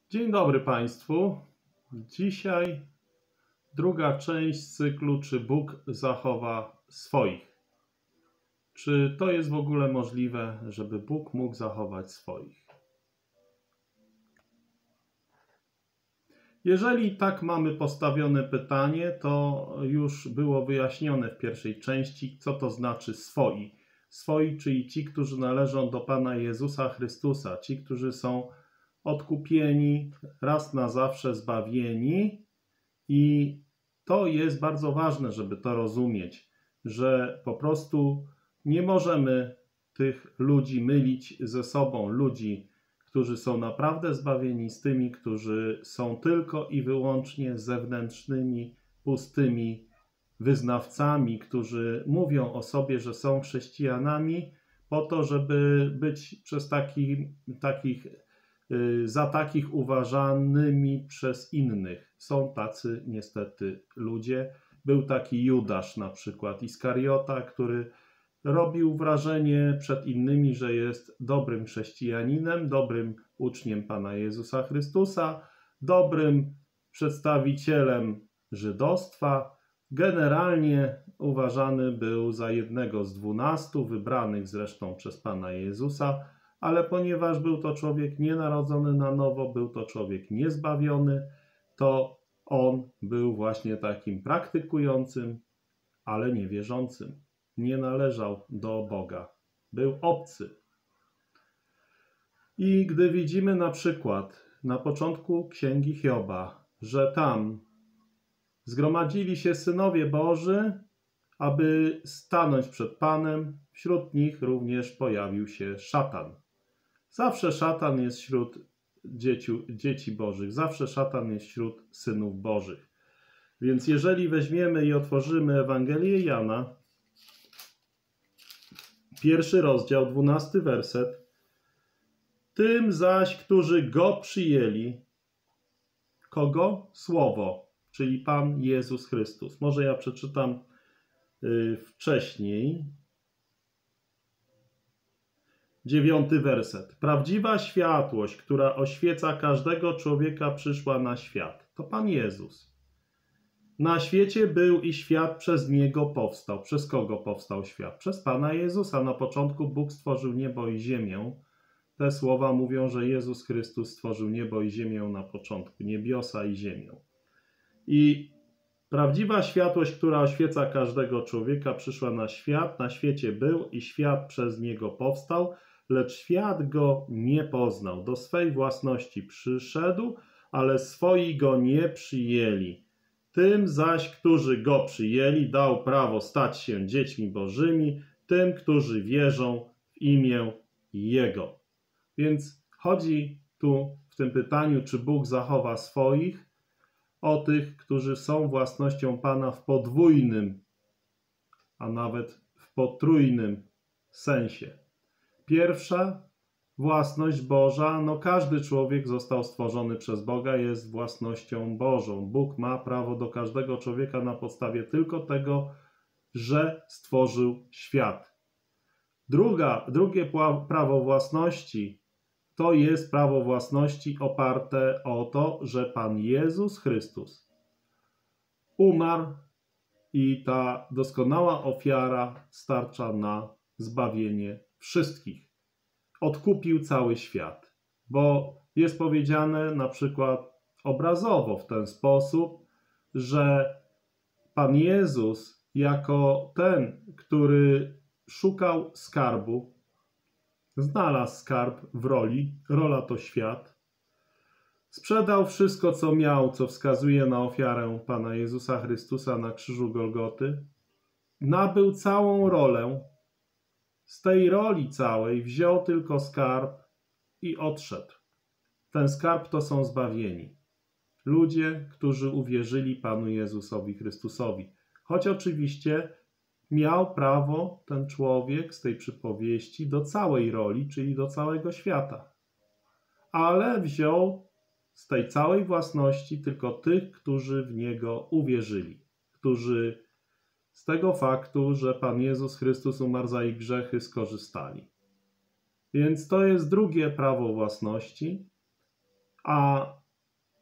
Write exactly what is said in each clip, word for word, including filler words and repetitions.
Dzień dobry Państwu. Dzisiaj druga część cyklu, czy Bóg zachowa swoich. Czy to jest w ogóle możliwe, żeby Bóg mógł zachować swoich? Jeżeli tak mamy postawione pytanie, to już było wyjaśnione w pierwszej części, co to znaczy swoi. Swoi, czyli ci, którzy należą do Pana Jezusa Chrystusa, ci, którzy są odkupieni, raz na zawsze zbawieni. I to jest bardzo ważne, żeby to rozumieć, że po prostu nie możemy tych ludzi mylić ze sobą, ludzi, którzy są naprawdę zbawieni, z tymi, którzy są tylko i wyłącznie zewnętrznymi, pustymi wyznawcami, którzy mówią o sobie, że są chrześcijanami, po to, żeby być przez taki, takich, za takich uważanymi przez innych. Są tacy niestety ludzie. Był taki Judasz na przykład, Iskariota, który robił wrażenie przed innymi, że jest dobrym chrześcijaninem, dobrym uczniem Pana Jezusa Chrystusa, dobrym przedstawicielem żydostwa. Generalnie uważany był za jednego z dwunastu, wybranych zresztą przez Pana Jezusa, ale ponieważ był to człowiek nienarodzony na nowo, był to człowiek niezbawiony, to on był właśnie takim praktykującym, ale niewierzącym. Nie należał do Boga. Był obcy. I gdy widzimy na przykład na początku Księgi Hioba, że tam zgromadzili się synowie Boży, aby stanąć przed Panem, wśród nich również pojawił się szatan. Zawsze szatan jest wśród dzieci, dzieci Bożych, zawsze szatan jest wśród synów Bożych. Więc jeżeli weźmiemy i otworzymy Ewangelię Jana, pierwszy rozdział, dwunasty werset. Tym zaś, którzy Go przyjęli, kogo? Słowo, czyli Pan Jezus Chrystus. Może ja przeczytam y, wcześniej. Dziewiąty werset. Prawdziwa światłość, która oświeca każdego człowieka, przyszła na świat. To Pan Jezus. Na świecie był i świat przez Niego powstał. Przez kogo powstał świat? Przez Pana Jezusa. Na początku Bóg stworzył niebo i ziemię. Te słowa mówią, że Jezus Chrystus stworzył niebo i ziemię na początku. Niebiosa i ziemię. I prawdziwa światłość, która oświeca każdego człowieka, przyszła na świat. Na świecie był i świat przez Niego powstał, lecz świat Go nie poznał. Do swej własności przyszedł, ale swoi Go nie przyjęli. Tym zaś, którzy Go przyjęli, dał prawo stać się dziećmi Bożymi, tym, którzy wierzą w imię Jego. Więc chodzi tu w tym pytaniu, czy Bóg zachowa swoich, o tych, którzy są własnością Pana w podwójnym, a nawet w potrójnym sensie. Pierwsza własność Boża, no każdy człowiek został stworzony przez Boga, jest własnością Bożą. Bóg ma prawo do każdego człowieka na podstawie tylko tego, że stworzył świat. Druga, drugie prawo własności to jest prawo własności oparte o to, że Pan Jezus Chrystus umarł i ta doskonała ofiara starcza na zbawienie wszystkich. Odkupił cały świat, bo jest powiedziane na przykład obrazowo w ten sposób, że Pan Jezus jako ten, który szukał skarbu, znalazł skarb w roli, rola to świat, sprzedał wszystko, co miał, co wskazuje na ofiarę Pana Jezusa Chrystusa na krzyżu Golgoty, nabył całą rolę, z tej roli całej wziął tylko skarb i odszedł. Ten skarb to są zbawieni. Ludzie, którzy uwierzyli Panu Jezusowi Chrystusowi. Choć oczywiście miał prawo ten człowiek z tej przypowieści do całej roli, czyli do całego świata. Ale wziął z tej całej własności tylko tych, którzy w Niego uwierzyli. Którzy z tego faktu, że Pan Jezus Chrystus umarł za ich grzechy, skorzystali. Więc to jest drugie prawo własności. A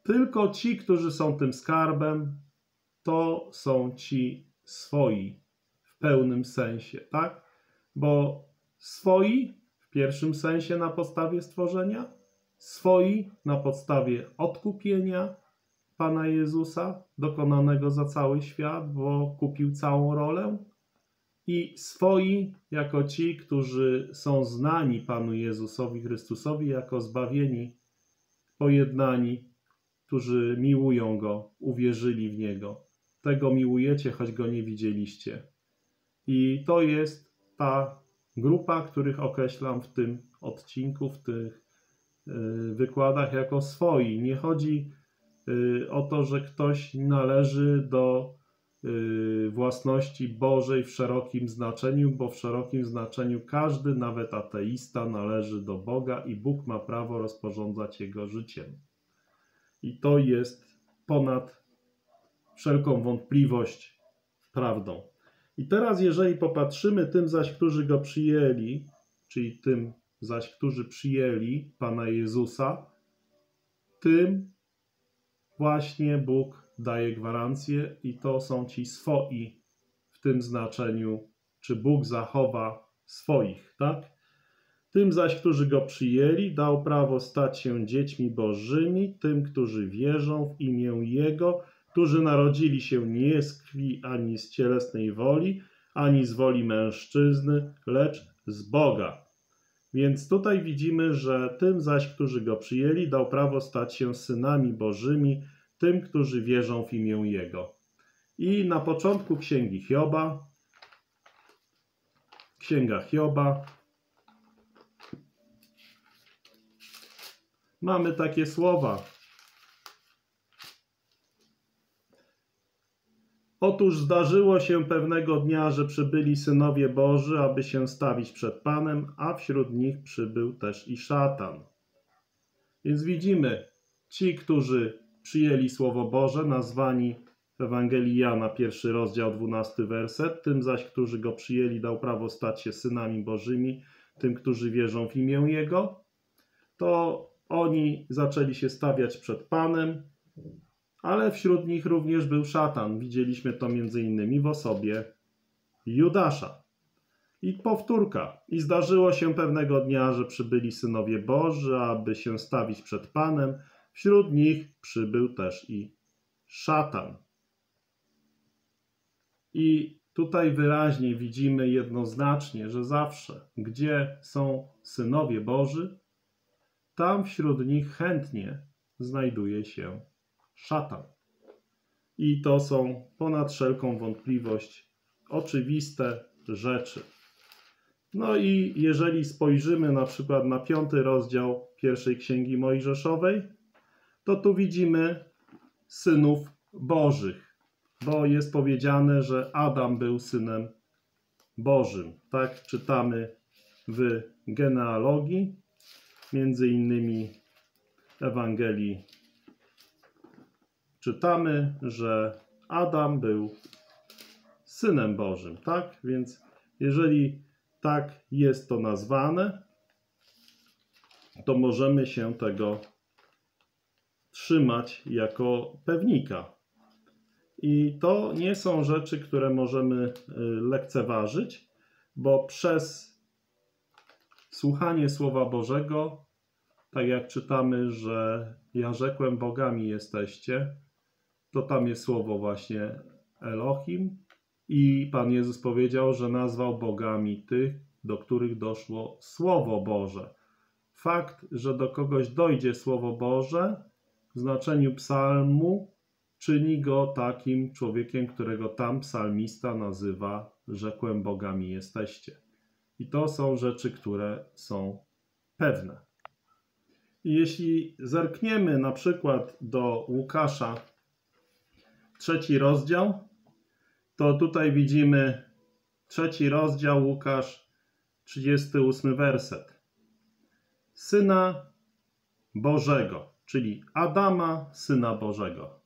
Tylko ci, którzy są tym skarbem, to są ci swoi w pełnym sensie, tak? Bo swoi w pierwszym sensie na podstawie stworzenia, swoi na podstawie odkupienia Pana Jezusa, dokonanego za cały świat, bo kupił całą rolę, i swoi jako ci, którzy są znani Panu Jezusowi Chrystusowi jako zbawieni, pojednani, którzy miłują Go, uwierzyli w Niego. Tego miłujecie, choć Go nie widzieliście. I to jest ta grupa, których określam w tym odcinku, w tych wykładach jako swoi. Nie chodzi o to, że ktoś należy do własności Bożej w szerokim znaczeniu, bo w szerokim znaczeniu każdy, nawet ateista, należy do Boga i Bóg ma prawo rozporządzać jego życiem. I to jest ponad wszelką wątpliwość prawdą. I teraz, jeżeli popatrzymy tym zaś, którzy Go przyjęli, czyli tym zaś, którzy przyjęli Pana Jezusa, tym właśnie Bóg daje gwarancję i to są ci swoi w tym znaczeniu, czy Bóg zachowa swoich, tak? Tym zaś, którzy Go przyjęli, dał prawo stać się dziećmi Bożymi, tym, którzy wierzą w imię Jego, którzy narodzili się nie z krwi ani z cielesnej woli, ani z woli mężczyzny, lecz z Boga. Więc tutaj widzimy, że tym zaś, którzy Go przyjęli, dał prawo stać się synami Bożymi, tym, którzy wierzą w imię Jego. I na początku Księgi Hioba, Księga Hioba, mamy takie słowa. Otóż zdarzyło się pewnego dnia, że przybyli synowie Boży, aby się stawić przed Panem, a wśród nich przybył też i szatan. Więc widzimy, ci, którzy przyjęli Słowo Boże, nazwani w Ewangelii Jana, pierwszy rozdział, dwunasty werset, tym zaś, którzy Go przyjęli, dał prawo stać się synami Bożymi, tym, którzy wierzą w imię Jego, to oni zaczęli się stawiać przed Panem, ale wśród nich również był szatan. Widzieliśmy to między innymi w osobie Judasza. I powtórka. I zdarzyło się pewnego dnia, że przybyli synowie Boży, aby się stawić przed Panem. Wśród nich przybył też i szatan. I tutaj wyraźnie widzimy jednoznacznie, że zawsze, gdzie są synowie Boży, tam wśród nich chętnie znajduje się szatan. I to są ponad wszelką wątpliwość oczywiste rzeczy. No i jeżeli spojrzymy na przykład na piąty rozdział pierwszej Księgi Mojżeszowej, to tu widzimy synów Bożych, bo jest powiedziane, że Adam był synem Bożym. Tak czytamy w genealogii, między innymi Ewangelii czytamy, że Adam był synem Bożym, tak? Więc jeżeli tak jest to nazwane, to możemy się tego trzymać jako pewnika. I to nie są rzeczy, które możemy lekceważyć, bo przez słuchanie Słowa Bożego, tak jak czytamy, że ja rzekłem, bogami jesteście, to tam jest słowo właśnie Elohim i Pan Jezus powiedział, że nazwał bogami tych, do których doszło Słowo Boże. Fakt, że do kogoś dojdzie Słowo Boże w znaczeniu psalmu, czyni go takim człowiekiem, którego tam psalmista nazywa rzekłem, bogami jesteście. I to są rzeczy, które są pewne. I jeśli zerkniemy na przykład do Łukasza, trzeci rozdział, to tutaj widzimy trzeci rozdział, Łukasz, trzydziesty ósmy werset. Syna Bożego, czyli Adama, Syna Bożego.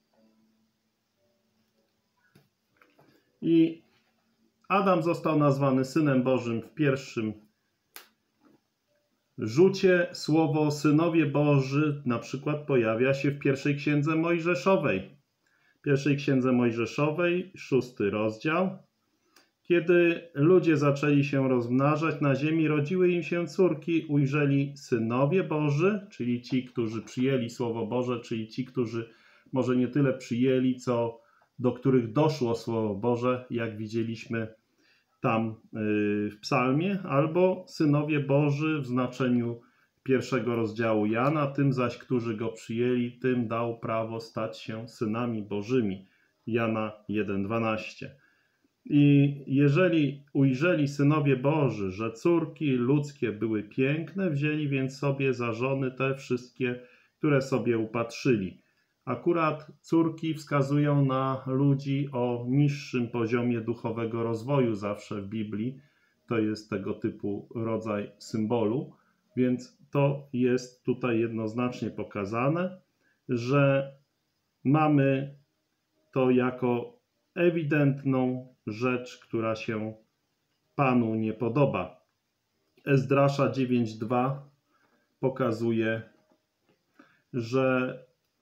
I Adam został nazwany Synem Bożym w pierwszym rzucie słowo synowie Boży na przykład pojawia się w pierwszej księdze Mojżeszowej. W pierwszej księdze Mojżeszowej, szósty rozdział. Kiedy ludzie zaczęli się rozmnażać na ziemi, rodziły im się córki, ujrzeli synowie Boży, czyli ci, którzy przyjęli Słowo Boże, czyli ci, którzy może nie tyle przyjęli, co do których doszło Słowo Boże, jak widzieliśmy tam w psalmie, albo synowie Boży w znaczeniu pierwszego rozdziału Jana, tym zaś, którzy go przyjęli, tym dał prawo stać się synami Bożymi. Jana jeden dwanaście. I jeżeli ujrzeli synowie Boży, że córki ludzkie były piękne, wzięli więc sobie za żony te wszystkie, które sobie upatrzyli. Akurat córki wskazują na ludzi o niższym poziomie duchowego rozwoju zawsze w Biblii. To jest tego typu rodzaj symbolu, więc to jest tutaj jednoznacznie pokazane, że mamy to jako ewidentną rzecz, która się Panu nie podoba. Ezdrasza dziewięć dwa pokazuje, że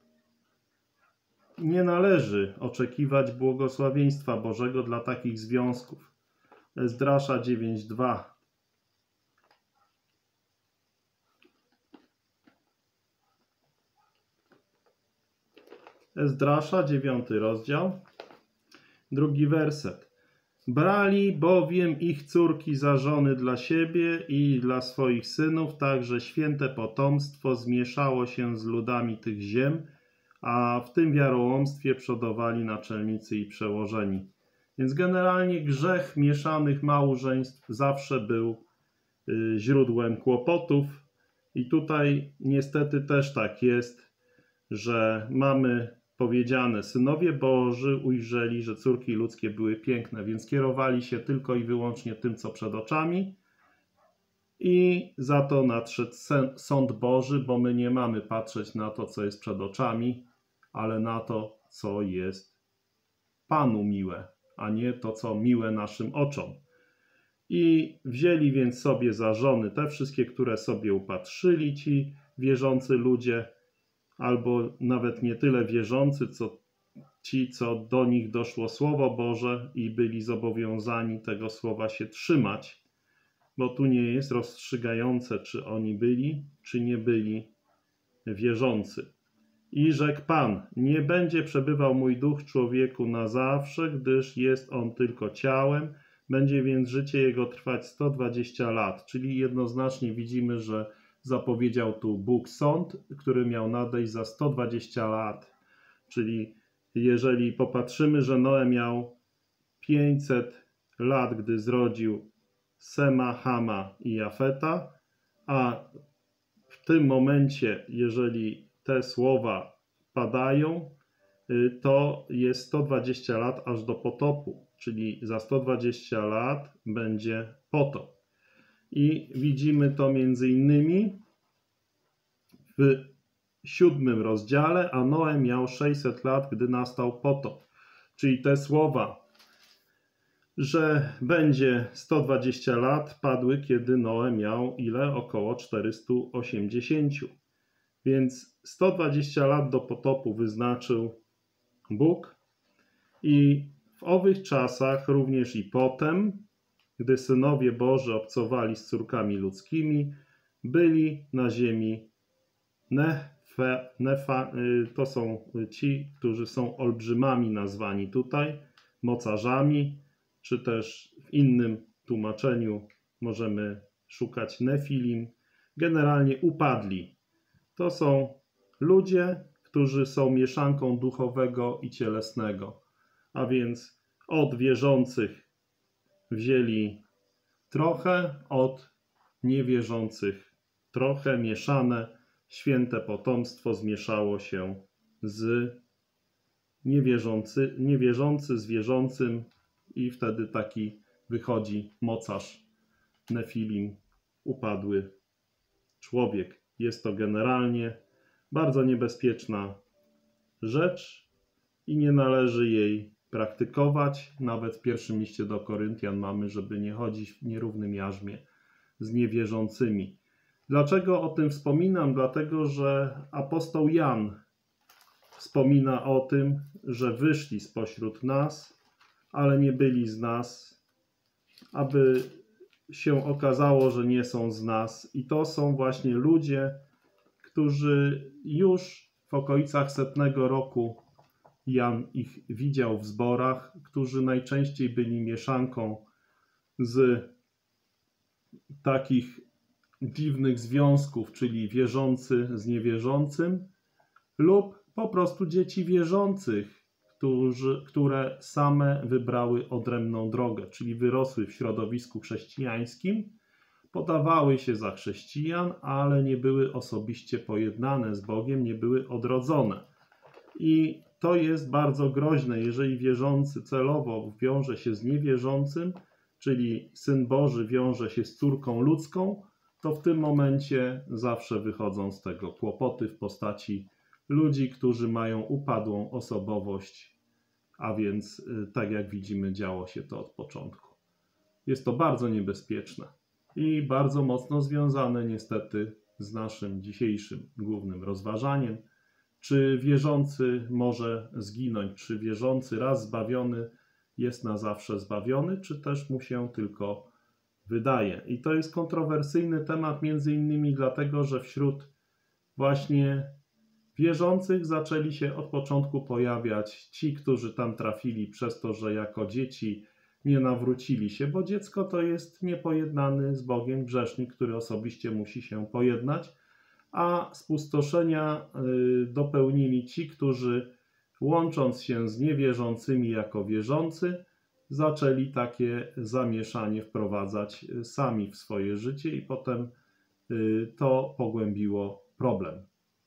nie należy oczekiwać błogosławieństwa Bożego dla takich związków. Ezdrasza dziewięć dwa. Ezdrasza, dziewiąty rozdział, drugi werset. Brali bowiem ich córki za żony dla siebie i dla swoich synów, tak że święte potomstwo zmieszało się z ludami tych ziem, a w tym wiarołomstwie przodowali naczelnicy i przełożeni. Więc generalnie grzech mieszanych małżeństw zawsze był źródłem kłopotów i tutaj niestety też tak jest, że mamy powiedziane, synowie Boży ujrzeli, że córki ludzkie były piękne, więc kierowali się tylko i wyłącznie tym, co przed oczami i za to nadszedł sąd Boży, bo my nie mamy patrzeć na to, co jest przed oczami, ale na to, co jest Panu miłe, a nie to, co miłe naszym oczom. I wzięli więc sobie za żony te wszystkie, które sobie upatrzyli ci wierzący ludzie, albo nawet nie tyle wierzący, co ci, co do nich doszło Słowo Boże i byli zobowiązani tego słowa się trzymać, bo tu nie jest rozstrzygające, czy oni byli, czy nie byli wierzący. I rzekł Pan, nie będzie przebywał mój duch w człowieku na zawsze, gdyż jest on tylko ciałem, będzie więc życie jego trwać sto dwadzieścia lat, czyli jednoznacznie widzimy, że zapowiedział tu Bóg sąd, który miał nadejść za sto dwadzieścia lat. Czyli jeżeli popatrzymy, że Noe miał pięćset lat, gdy zrodził Sema, Hama i Jafeta, a w tym momencie, jeżeli te słowa padają, to jest sto dwadzieścia lat aż do potopu, czyli za sto dwadzieścia lat będzie potop. I widzimy to między innymi w siódmym rozdziale, a Noe miał sześćset lat, gdy nastał potop. Czyli te słowa, że będzie sto dwadzieścia lat, padły, kiedy Noe miał ile? Około czterysta osiemdziesiąt. Więc sto dwadzieścia lat do potopu wyznaczył Bóg i w owych czasach, również i potem, gdy synowie Boży obcowali z córkami ludzkimi, byli na ziemi Nefe, Nefa, to są ci, którzy są olbrzymami nazwani tutaj, mocarzami, czy też w innym tłumaczeniu możemy szukać Nefilim, generalnie upadli. To są ludzie, którzy są mieszanką duchowego i cielesnego, a więc od wierzących wzięli trochę, od niewierzących trochę, mieszane, święte potomstwo zmieszało się z niewierzący, niewierzący z wierzącym i wtedy taki wychodzi mocarz, Nefilim, upadły człowiek. Jest to generalnie bardzo niebezpieczna rzecz i nie należy jej praktykować. Nawet w pierwszym liście do Koryntian mamy, żeby nie chodzić w nierównym jarzmie z niewierzącymi. Dlaczego o tym wspominam? Dlatego, że apostoł Jan wspomina o tym, że wyszli spośród nas, ale nie byli z nas, aby się okazało, że nie są z nas. I to są właśnie ludzie, którzy już w okolicach setnego roku Jan ich widział w zborach, którzy najczęściej byli mieszanką z takich dziwnych związków, czyli wierzący z niewierzącym, lub po prostu dzieci wierzących, którzy, które same wybrały odrębną drogę, czyli wyrosły w środowisku chrześcijańskim, podawały się za chrześcijan, ale nie były osobiście pojednane z Bogiem, nie były odrodzone. I to jest bardzo groźne, jeżeli wierzący celowo wiąże się z niewierzącym, czyli Syn Boży wiąże się z córką ludzką, to w tym momencie zawsze wychodzą z tego kłopoty w postaci ludzi, którzy mają upadłą osobowość, a więc tak jak widzimy, działo się to od początku. Jest to bardzo niebezpieczne i bardzo mocno związane niestety z naszym dzisiejszym głównym rozważaniem. Czy wierzący może zginąć? Czy wierzący raz zbawiony jest na zawsze zbawiony? Czy też mu się tylko wydaje? I to jest kontrowersyjny temat między innymi dlatego, że wśród właśnie wierzących zaczęli się od początku pojawiać ci, którzy tam trafili przez to, że jako dzieci nie nawrócili się, bo dziecko to jest niepojednany z Bogiem grzesznik, który osobiście musi się pojednać, a spustoszenia dopełnili ci, którzy łącząc się z niewierzącymi jako wierzący, zaczęli takie zamieszanie wprowadzać sami w swoje życie i potem to pogłębiło problem.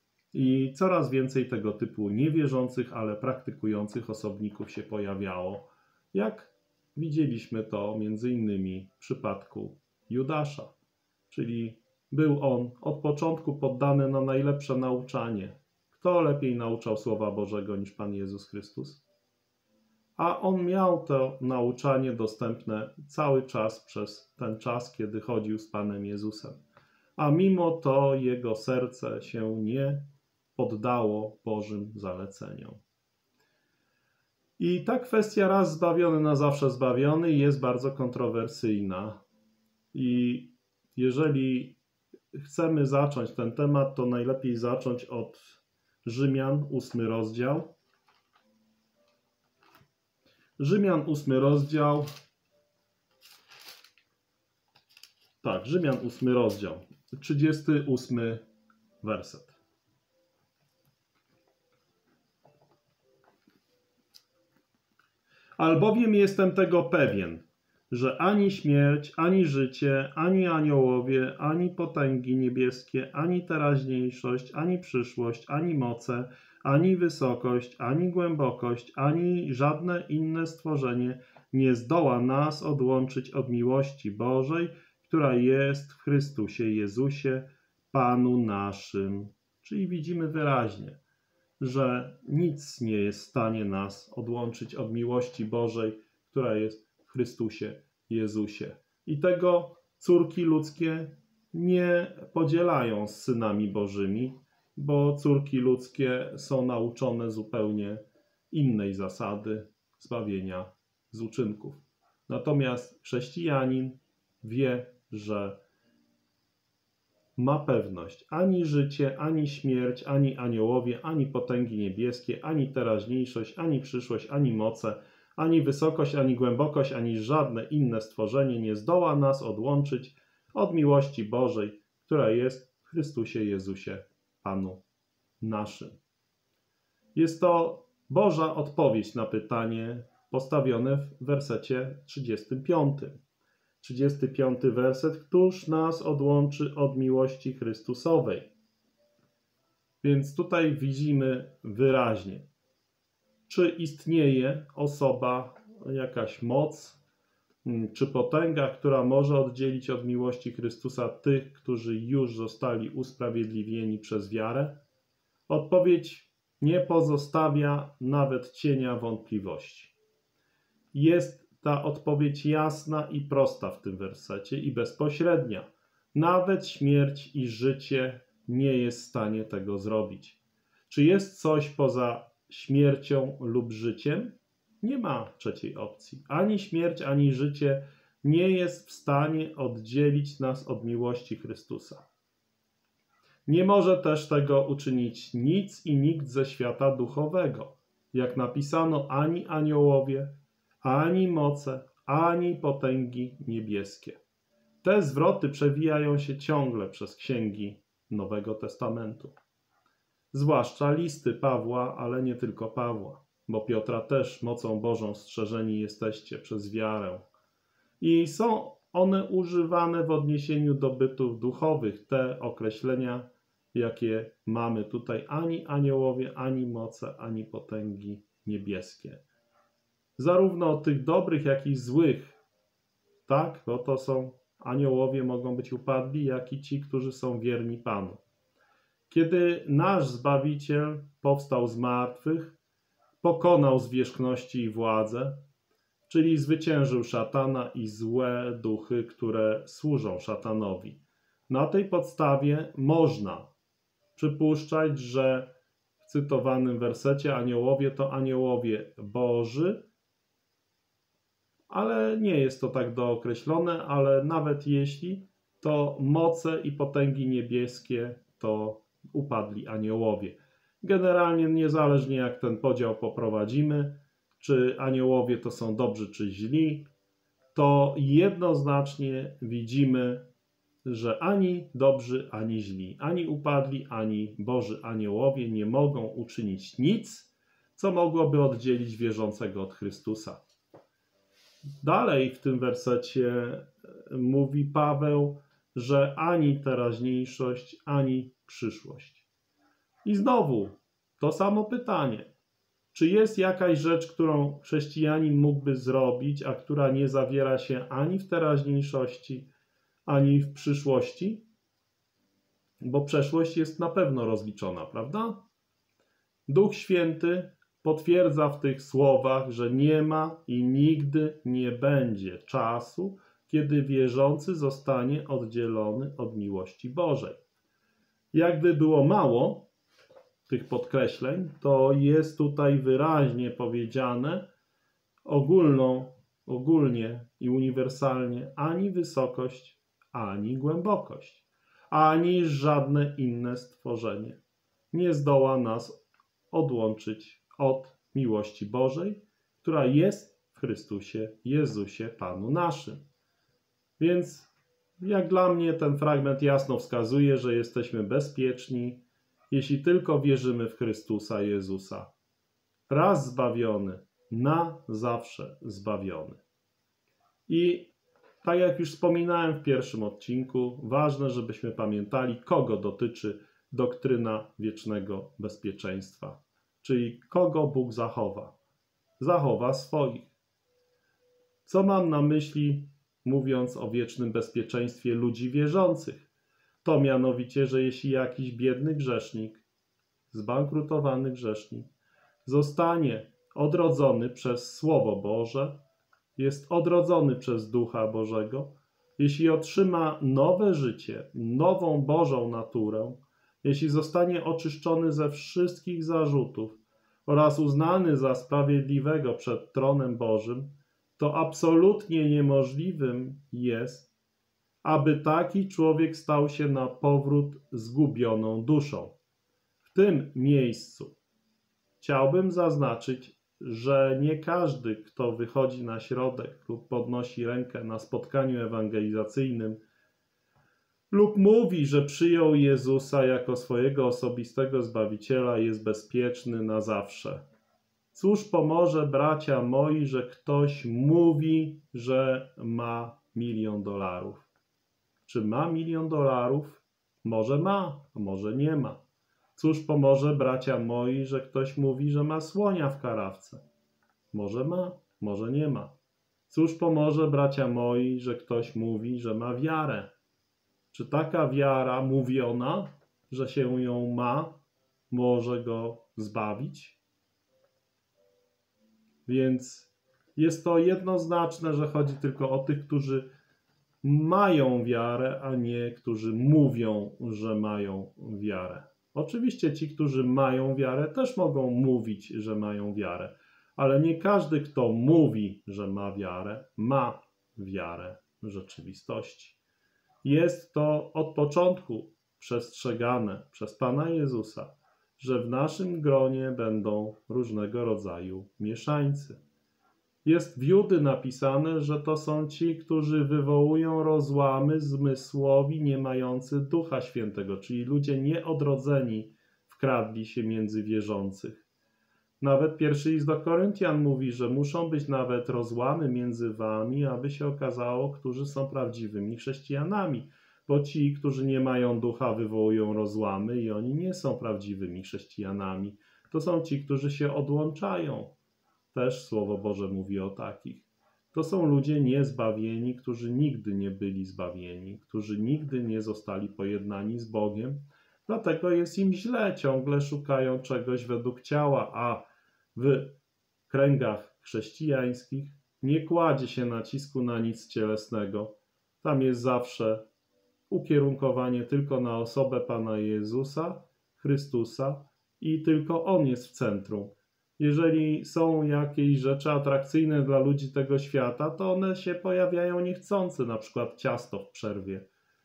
I coraz więcej tego typu niewierzących, ale praktykujących osobników się pojawiało, jak widzieliśmy to między innymi w przypadku Judasza, czyli był on od początku poddany na najlepsze nauczanie. Kto lepiej nauczał Słowa Bożego niż Pan Jezus Chrystus? A on miał to nauczanie dostępne cały czas przez ten czas, kiedy chodził z Panem Jezusem. A mimo to jego serce się nie poddało Bożym zaleceniom. I ta kwestia raz zbawiony, na zawsze zbawiony jest bardzo kontrowersyjna. I jeżeli chcemy zacząć ten temat, to najlepiej zacząć od Rzymian, ósmy rozdział. Rzymian, ósmy rozdział. Tak, Rzymian, ósmy rozdział, trzydziesty ósmy werset. Albowiem jestem tego pewien, że ani śmierć, ani życie, ani aniołowie, ani potęgi niebieskie, ani teraźniejszość, ani przyszłość, ani moce, ani wysokość, ani głębokość, ani żadne inne stworzenie nie zdoła nas odłączyć od miłości Bożej, która jest w Chrystusie Jezusie, Panu naszym. Czyli widzimy wyraźnie, że nic nie jest w stanie nas odłączyć od miłości Bożej, która jest w Chrystusie Jezusie. I tego córki ludzkie nie podzielają z synami Bożymi, bo córki ludzkie są nauczone zupełnie innej zasady zbawienia z uczynków. Natomiast chrześcijanin wie, że ma pewność, ani życie, ani śmierć, ani aniołowie, ani potęgi niebieskie, ani teraźniejszość, ani przyszłość, ani moce, ani wysokość, ani głębokość, ani żadne inne stworzenie nie zdoła nas odłączyć od miłości Bożej, która jest w Chrystusie Jezusie, Panu naszym. Jest to Boża odpowiedź na pytanie postawione w wersecie trzydziestym piątym. trzydziesty piąty werset. Któż nas odłączy od miłości Chrystusowej? Więc tutaj widzimy wyraźnie, czy istnieje osoba, jakaś moc, czy potęga, która może oddzielić od miłości Chrystusa tych, którzy już zostali usprawiedliwieni przez wiarę? Odpowiedź nie pozostawia nawet cienia wątpliwości. Jest ta odpowiedź jasna i prosta w tym wersecie i bezpośrednia. Nawet śmierć i życie nie jest w stanie tego zrobić. Czy jest coś poza śmiercią lub życiem? Nie ma trzeciej opcji. Ani śmierć, ani życie nie jest w stanie oddzielić nas od miłości Chrystusa. Nie może też tego uczynić nic i nikt ze świata duchowego. Jak napisano, ani aniołowie, ani moce, ani potęgi niebieskie. Te zwroty przewijają się ciągle przez księgi Nowego Testamentu. Zwłaszcza listy Pawła, ale nie tylko Pawła, bo Piotra też mocą Bożą strzeżeni jesteście przez wiarę. I są one używane w odniesieniu do bytów duchowych, te określenia, jakie mamy tutaj, ani aniołowie, ani moce, ani potęgi niebieskie. Zarówno tych dobrych, jak i złych, tak, bo to są aniołowie, mogą być upadli, jak i ci, którzy są wierni Panu. Kiedy nasz Zbawiciel powstał z martwych, pokonał zwierzchności i władze, czyli zwyciężył szatana i złe duchy, które służą szatanowi. Na tej podstawie można przypuszczać, że w cytowanym wersecie aniołowie to aniołowie Boży, ale nie jest to tak dookreślone, ale nawet jeśli, to moce i potęgi niebieskie to upadli aniołowie. Generalnie niezależnie jak ten podział poprowadzimy, czy aniołowie to są dobrzy czy źli, to jednoznacznie widzimy, że ani dobrzy, ani źli, ani upadli, ani boży aniołowie nie mogą uczynić nic, co mogłoby oddzielić wierzącego od Chrystusa. Dalej w tym wersecie mówi Paweł, że ani teraźniejszość, ani przyszłość. I znowu to samo pytanie. Czy jest jakaś rzecz, którą chrześcijanin mógłby zrobić, a która nie zawiera się ani w teraźniejszości, ani w przyszłości? Bo przeszłość jest na pewno rozliczona, prawda? Duch Święty potwierdza w tych słowach, że nie ma i nigdy nie będzie czasu, kiedy wierzący zostanie oddzielony od miłości Bożej. Jakby było mało tych podkreśleń, to jest tutaj wyraźnie powiedziane ogólną, ogólnie i uniwersalnie ani wysokość, ani głębokość, ani żadne inne stworzenie nie zdoła nas odłączyć od miłości Bożej, która jest w Chrystusie Jezusie Panu naszym. Więc jak dla mnie ten fragment jasno wskazuje, że jesteśmy bezpieczni, jeśli tylko wierzymy w Chrystusa Jezusa. Raz zbawiony, na zawsze zbawiony. I tak jak już wspominałem w pierwszym odcinku, ważne, żebyśmy pamiętali, kogo dotyczy doktryna wiecznego bezpieczeństwa. Czyli kogo Bóg zachowa. Zachowa swoich. Co mam na myśli, mówiąc o wiecznym bezpieczeństwie ludzi wierzących? To mianowicie, że jeśli jakiś biedny grzesznik, zbankrutowany grzesznik, zostanie odrodzony przez Słowo Boże, jest odrodzony przez Ducha Bożego, jeśli otrzyma nowe życie, nową Bożą naturę, jeśli zostanie oczyszczony ze wszystkich zarzutów oraz uznany za sprawiedliwego przed tronem Bożym, to absolutnie niemożliwym jest, aby taki człowiek stał się na powrót zgubioną duszą. W tym miejscu chciałbym zaznaczyć, że nie każdy, kto wychodzi na środek lub podnosi rękę na spotkaniu ewangelizacyjnym lub mówi, że przyjął Jezusa jako swojego osobistego Zbawiciela, jest bezpieczny na zawsze. Cóż pomoże, bracia moi, że ktoś mówi, że ma milion dolarów? Czy ma milion dolarów? Może ma, a może nie ma. Cóż pomoże, bracia moi, że ktoś mówi, że ma słonia w karawce? Może ma, może nie ma. Cóż pomoże, bracia moi, że ktoś mówi, że ma wiarę? Czy taka wiara mówiona, że się ją ma, może go zbawić? Więc jest to jednoznaczne, że chodzi tylko o tych, którzy mają wiarę, a nie którzy mówią, że mają wiarę. Oczywiście ci, którzy mają wiarę, też mogą mówić, że mają wiarę, ale nie każdy, kto mówi, że ma wiarę, ma wiarę w rzeczywistości. Jest to od początku przestrzegane przez Pana Jezusa, że w naszym gronie będą różnego rodzaju mieszańcy. Jest w Judy napisane, że to są ci, którzy wywołują rozłamy zmysłowi, nie mający Ducha Świętego, czyli ludzie nieodrodzeni wkradli się między wierzących. Nawet pierwszy list do Koryntian mówi, że muszą być nawet rozłamy między wami, aby się okazało, którzy są prawdziwymi chrześcijanami. Bo ci, którzy nie mają ducha, wywołują rozłamy i oni nie są prawdziwymi chrześcijanami. To są ci, którzy się odłączają. Też Słowo Boże mówi o takich. To są ludzie niezbawieni, którzy nigdy nie byli zbawieni, którzy nigdy nie zostali pojednani z Bogiem. Dlatego jest im źle, ciągle szukają czegoś według ciała, a w kręgach chrześcijańskich nie kładzie się nacisku na nic cielesnego. Tam jest zawsze ukierunkowanie tylko na osobę Pana Jezusa Chrystusa i tylko On jest w centrum. Jeżeli są jakieś rzeczy atrakcyjne dla ludzi tego świata, to one się pojawiają niechcący, na przykład ciasto w przerwie.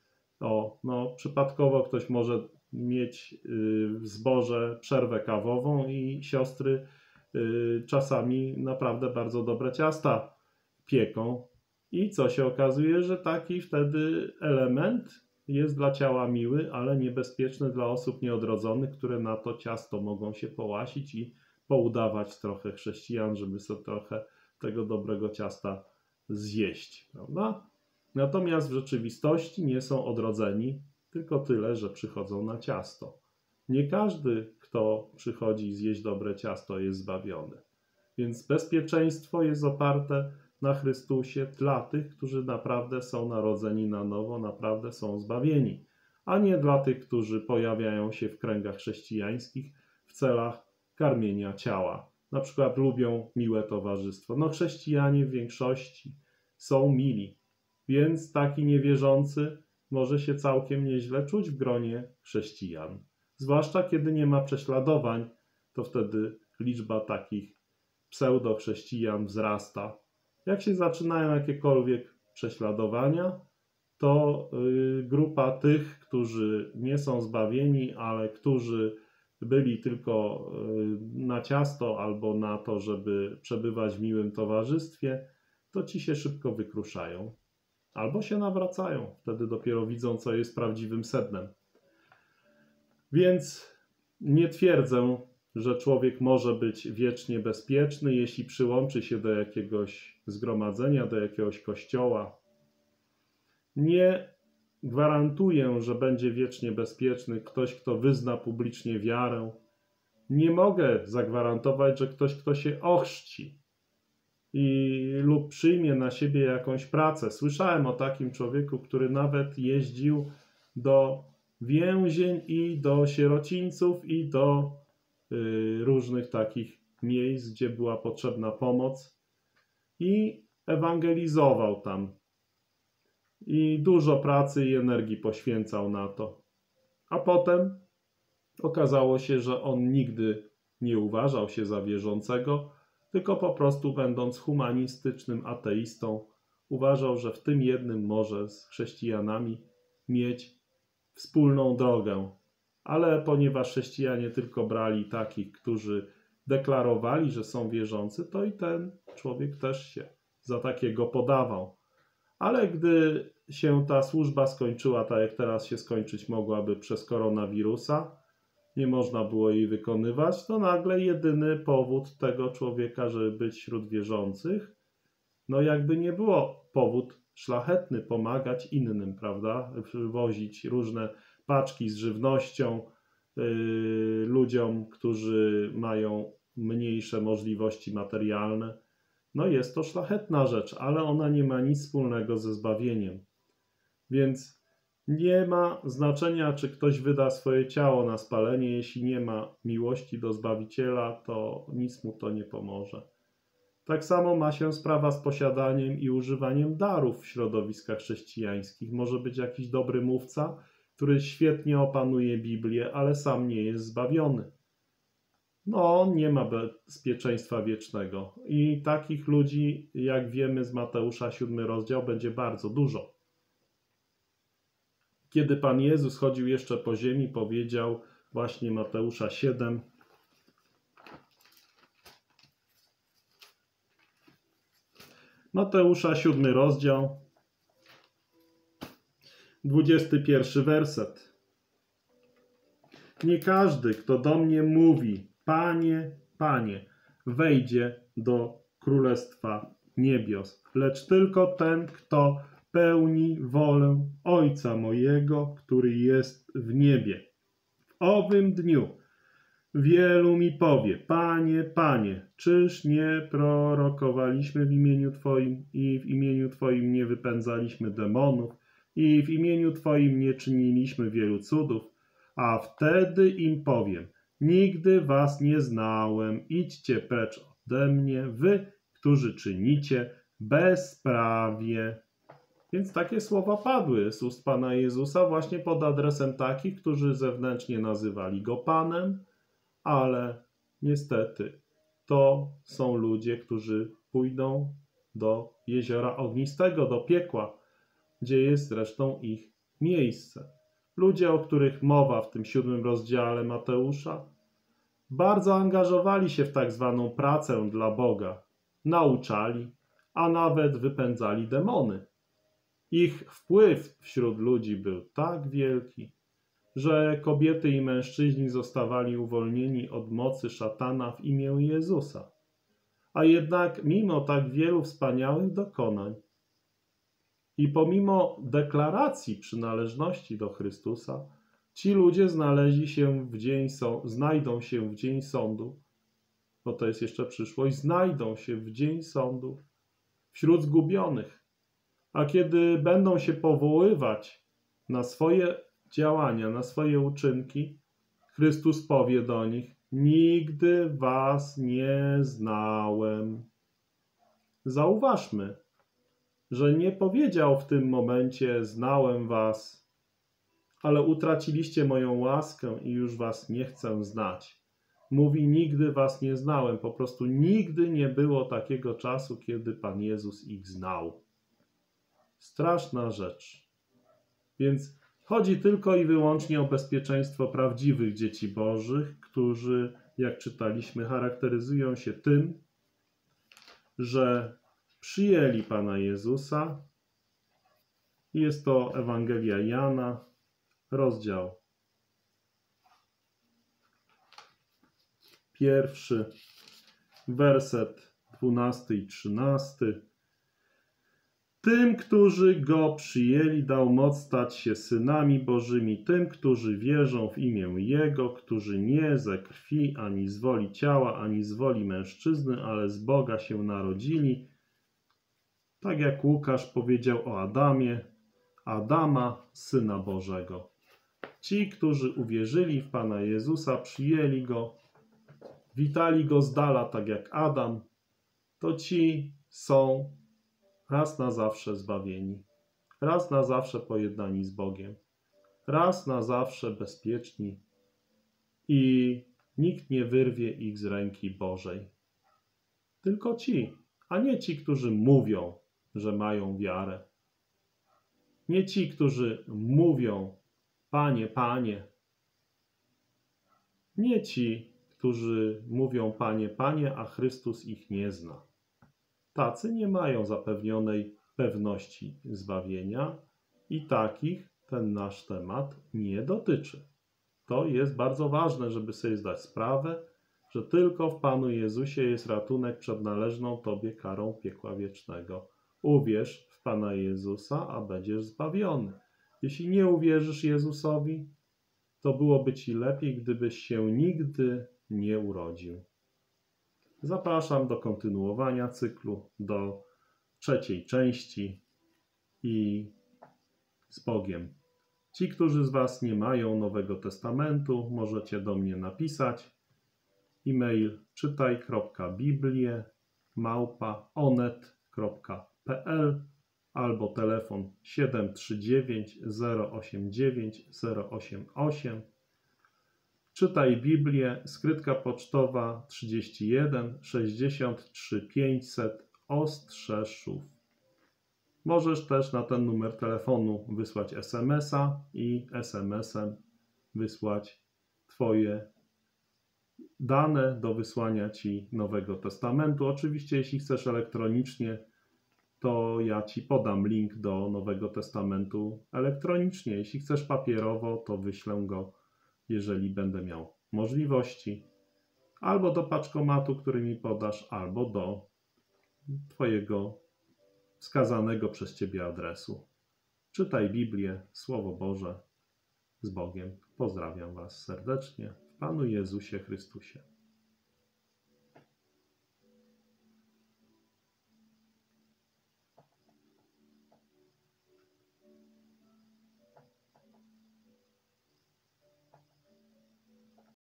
O, no, przypadkowo ktoś może mieć w zborze przerwę kawową i siostry czasami naprawdę bardzo dobre ciasta pieką. I co się okazuje, że taki wtedy element jest dla ciała miły, ale niebezpieczny dla osób nieodrodzonych, które na to ciasto mogą się połasić i poudawać trochę chrześcijan, żeby sobie trochę tego dobrego ciasta zjeść, prawda? Natomiast w rzeczywistości nie są odrodzeni, tylko tyle, że przychodzą na ciasto. Nie każdy, kto przychodzi zjeść dobre ciasto, jest zbawiony. Więc bezpieczeństwo jest oparte na Chrystusie dla tych, którzy naprawdę są narodzeni na nowo, naprawdę są zbawieni, a nie dla tych, którzy pojawiają się w kręgach chrześcijańskich w celach karmienia ciała. Na przykład lubią miłe towarzystwo. No chrześcijanie w większości są mili, więc taki niewierzący może się całkiem nieźle czuć w gronie chrześcijan. Zwłaszcza kiedy nie ma prześladowań, to wtedy liczba takich pseudochrześcijan wzrasta. Jak się zaczynają jakiekolwiek prześladowania, to grupa tych, którzy nie są zbawieni, ale którzy byli tylko na ciasto albo na to, żeby przebywać w miłym towarzystwie, to ci się szybko wykruszają. Albo się nawracają. Wtedy dopiero widzą, co jest prawdziwym sednem. Więc nie twierdzę, że człowiek może być wiecznie bezpieczny, jeśli przyłączy się do jakiegoś zgromadzenia, do jakiegoś kościoła. Nie gwarantuję, że będzie wiecznie bezpieczny ktoś, kto wyzna publicznie wiarę. Nie mogę zagwarantować, że ktoś, kto się ochrzci i lub przyjmie na siebie jakąś pracę. Słyszałem o takim człowieku, który nawet jeździł do więzień i do sierocińców i do y, różnych takich miejsc, gdzie była potrzebna pomoc i ewangelizował tam. I dużo pracy i energii poświęcał na to. A potem okazało się, że on nigdy nie uważał się za wierzącego, tylko po prostu będąc humanistycznym ateistą, uważał, że w tym jednym może z chrześcijanami mieć wspólną drogę. Ale ponieważ chrześcijanie tylko brali takich, którzy deklarowali, że są wierzący, to i ten człowiek też się za takiego podawał. Ale gdy się ta służba skończyła, tak jak teraz się skończyć mogłaby przez koronawirusa, nie można było jej wykonywać, to nagle jedyny powód tego człowieka, żeby być wśród wierzących, no jakby nie było powód szlachetny pomagać innym, prawda? Wozić różne paczki z żywnością yy, ludziom, którzy mają mniejsze możliwości materialne. No jest to szlachetna rzecz, ale ona nie ma nic wspólnego ze zbawieniem. Więc nie ma znaczenia, czy ktoś wyda swoje ciało na spalenie. Jeśli nie ma miłości do Zbawiciela, to nic mu to nie pomoże. Tak samo ma się sprawa z posiadaniem i używaniem darów w środowiskach chrześcijańskich. Może być jakiś dobry mówca, który świetnie opanuje Biblię, ale sam nie jest zbawiony. No, nie ma bezpieczeństwa wiecznego. I takich ludzi, jak wiemy z Mateusza siódmy rozdział, będzie bardzo dużo. Kiedy Pan Jezus chodził jeszcze po ziemi, powiedział właśnie Mateusza siódmy, Mateusza siódmy rozdział, dwudziesty pierwszy werset. Nie każdy, kto do mnie mówi, Panie, Panie, wejdzie do Królestwa Niebios, lecz tylko ten, kto pełni wolę Ojca mojego, który jest w niebie. W owym dniu wielu mi powie, Panie, Panie, czyż nie prorokowaliśmy w imieniu Twoim i w imieniu Twoim nie wypędzaliśmy demonów i w imieniu Twoim nie czyniliśmy wielu cudów? A wtedy im powiem, nigdy was nie znałem, idźcie precz ode mnie, wy, którzy czynicie bezprawie. Więc takie słowa padły z ust Pana Jezusa właśnie pod adresem takich, którzy zewnętrznie nazywali Go Panem, ale niestety to są ludzie, którzy pójdą do jeziora ognistego, do piekła, gdzie jest zresztą ich miejsce. Ludzie, o których mowa w tym siódmym rozdziale Mateusza, bardzo angażowali się w tak zwaną pracę dla Boga, nauczali, a nawet wypędzali demony. Ich wpływ wśród ludzi był tak wielki, że kobiety i mężczyźni zostawali uwolnieni od mocy szatana w imię Jezusa. A jednak mimo tak wielu wspaniałych dokonań i pomimo deklaracji przynależności do Chrystusa, ci ludzie znaleźli się w dzień, znajdą się w dzień sądu, bo to jest jeszcze przyszłość, znajdą się w dzień sądu wśród zgubionych. A kiedy będą się powoływać na swoje działania, na swoje uczynki, Chrystus powie do nich, nigdy was nie znałem. Zauważmy, że nie powiedział w tym momencie, znałem was, ale utraciliście moją łaskę i już was nie chcę znać. Mówi, nigdy was nie znałem, po prostu nigdy nie było takiego czasu, kiedy Pan Jezus ich znał. Straszna rzecz. Więc chodzi tylko i wyłącznie o bezpieczeństwo prawdziwych dzieci Bożych, którzy, jak czytaliśmy, charakteryzują się tym, że przyjęli Pana Jezusa. Jest to Ewangelia Jana, rozdział pierwszy, werset dwunasty i trzynasty. Tym, którzy Go przyjęli, dał moc stać się synami Bożymi, tym, którzy wierzą w imię Jego, którzy nie ze krwi, ani z woli ciała, ani z woli mężczyzny, ale z Boga się narodzili. Tak jak Łukasz powiedział o Adamie, Adama, Syna Bożego. Ci, którzy uwierzyli w Pana Jezusa, przyjęli Go, witali Go z dala, tak jak Adam, to ci są raz na zawsze zbawieni, raz na zawsze pojednani z Bogiem, raz na zawsze bezpieczni i nikt nie wyrwie ich z ręki Bożej. Tylko ci, a nie ci, którzy mówią, że mają wiarę. Nie ci, którzy mówią, Panie, Panie. Nie ci, którzy mówią, Panie, Panie, a Chrystus ich nie zna. Tacy nie mają zapewnionej pewności zbawienia i takich ten nasz temat nie dotyczy. To jest bardzo ważne, żeby sobie zdać sprawę, że tylko w Panu Jezusie jest ratunek przed należną Tobie karą piekła wiecznego. Uwierz w Pana Jezusa, a będziesz zbawiony. Jeśli nie uwierzysz Jezusowi, to byłoby Ci lepiej, gdybyś się nigdy nie urodził. Zapraszam do kontynuowania cyklu, do trzeciej części i z Bogiem. Ci, którzy z Was nie mają Nowego Testamentu, możecie do mnie napisać. E-mail czytaj kropka biblię małpa onet kropka pe el albo telefon siedem trzy dziewięć zero osiem dziewięć zero osiem osiem. Czytaj Biblię, skrytka pocztowa trzydzieści jeden sześćdziesiąt trzy pięćset Ostrzeszów. Możesz też na ten numer telefonu wysłać es em es a i es em es em wysłać Twoje dane do wysłania Ci Nowego Testamentu. Oczywiście, jeśli chcesz elektronicznie, to ja Ci podam link do Nowego Testamentu elektronicznie. Jeśli chcesz papierowo, to wyślę go, jeżeli będę miał możliwości, albo do paczkomatu, który mi podasz, albo do Twojego wskazanego przez Ciebie adresu. Czytaj Biblię, Słowo Boże. Z Bogiem. Pozdrawiam Was serdecznie w Panu Jezusie Chrystusie.